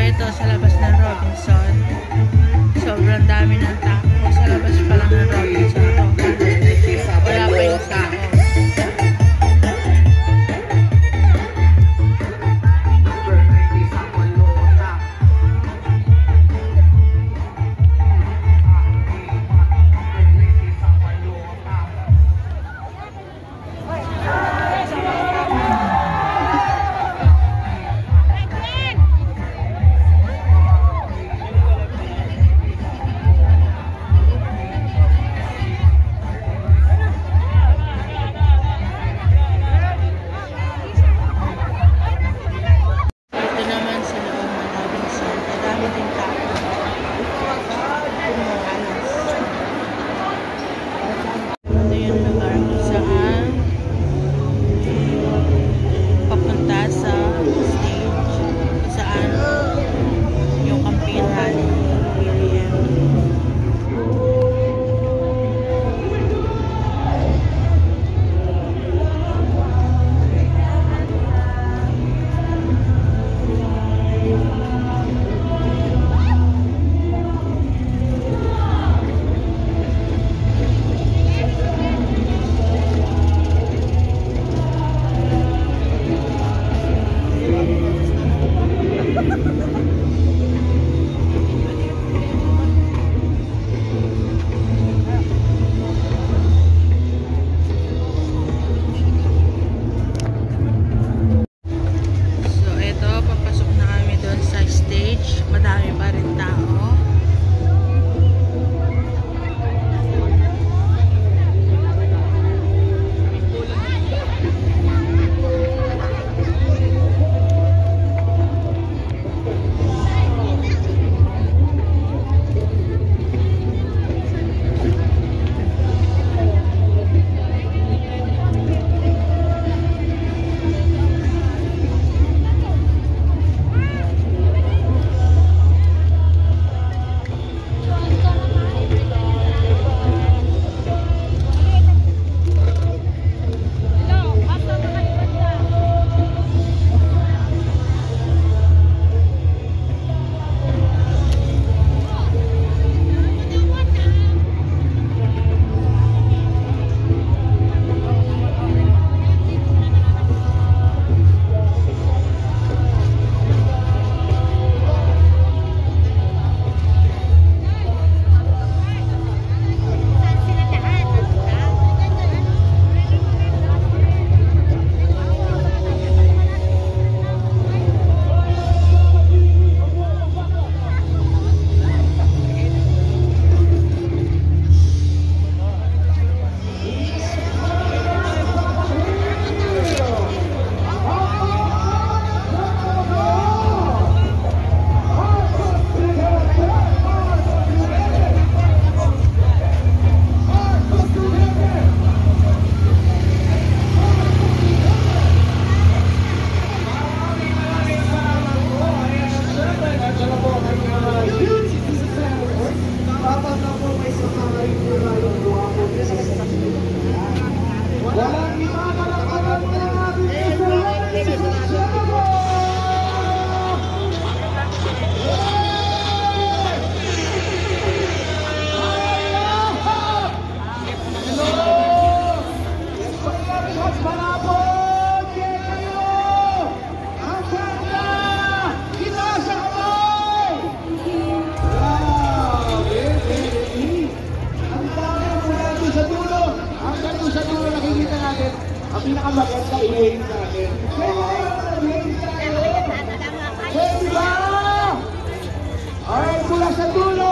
ito sa labas ng Robinson. Sobrang dami ng tao. Sa labas pa lang ng Robinson. Wala pa yung tao. Pinakamaganda i-hail natin. Ready ba? Alright, mula sa dulo.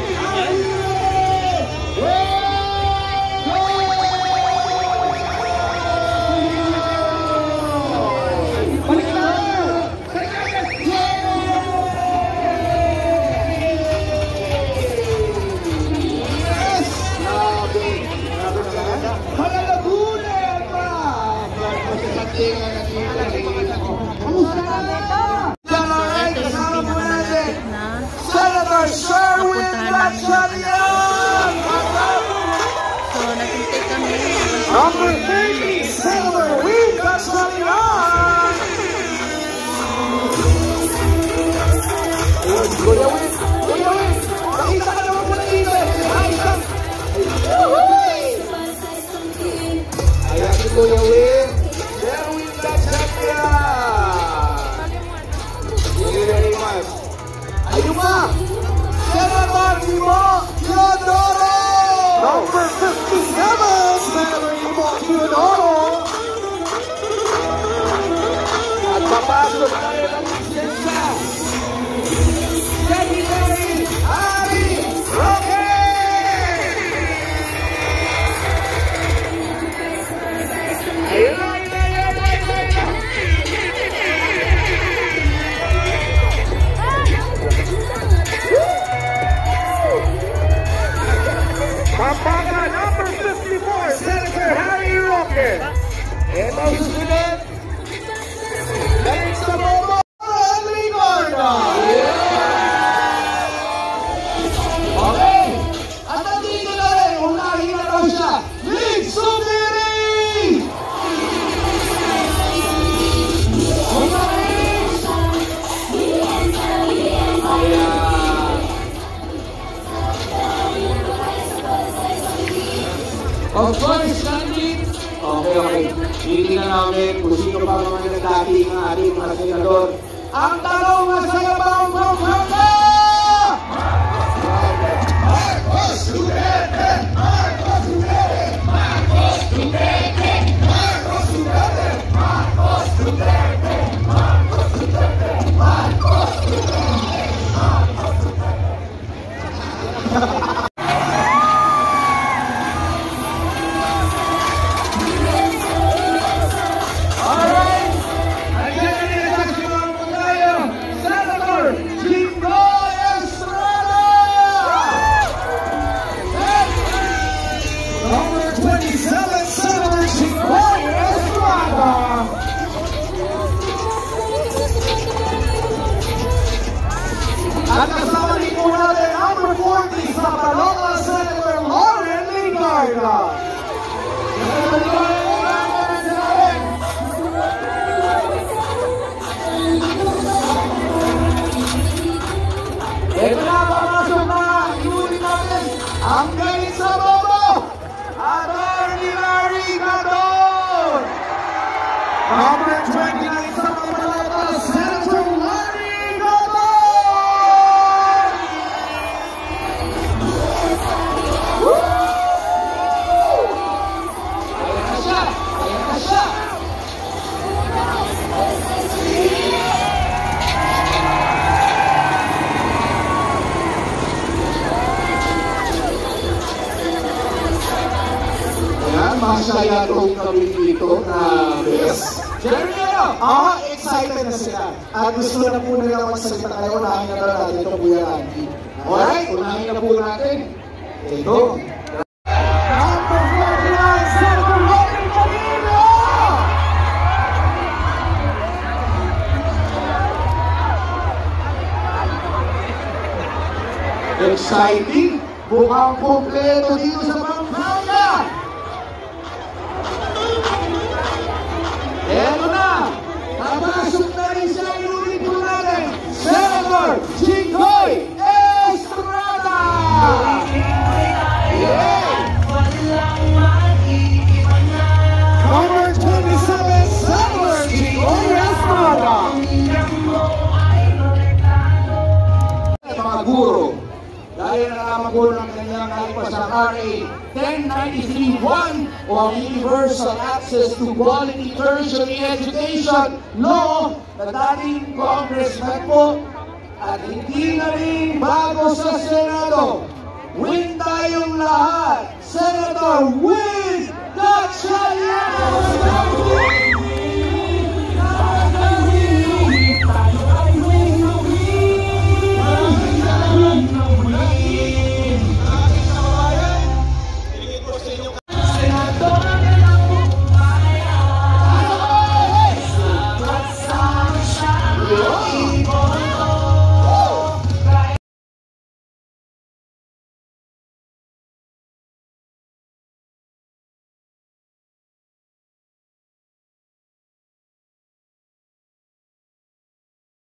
Senator Sherwin Gatchalian! So, nagintay kami. Number 30, Senator Win Gatchalian! Kuya Win! Kuya Win! Nakita ka naman muna dito eh! Ayan si Kuya Win! There win the champion! Thank you very much! Ayun ba? Senator Timo Teodoro! Number 57, Senator Timo Teodoro! At papasok tayo ng lisensya! Secretary Harry Roque! Ayun na! Pampaga number 54, Senator Harry Roque. Ito ang susunod. Next sa bobo, Henry Gordon. Okay. At nandito na rin, unahin na daw siya. Lig Sumiri! Of course, Sandy. Okay. Titingnan namin kung sino pa mga nagdating ng ating mga senador. Ang tanong na sa labang Pampanga! Marcos Duterte! Marcos Duterte! Marcos Duterte! Marcos Duterte! Marcos Duterte! Marcos Duterte! Marcos Duterte! Marcos Duterte! At kasama din po natin number 40 sa Paloma, Senator Lauren Ligarda. Ito na, papasok na, inulit natin ang galing sa bobo, Atty. Larry Gadon. Number 29 sa Paloma, Senator Larry Gadon. Masaya itong kami dito na best. Jeremy, excited na sila. At gusto na po nila magsalita kayo. Unahin na natin ito, Kuya Randy. Alright, unahin na po natin. Ito. Number 49, Senator Robin Cadillo! Exciting! Mukhang kompleto dito sa Pampanga! Eto na! Napasok na rin siya, inulit po natin, Senator Jinggoy Estrada! Number 27, Senator Jinggoy Estrada! Mga guro, dahil nalaman po ng kanyang kalipas sa RA 1093-1 o ang Universal Access to Quality Tertiary Education Law na dating Congressman po at hindi na rin bago sa Senado. Win tayong lahat! Senator Win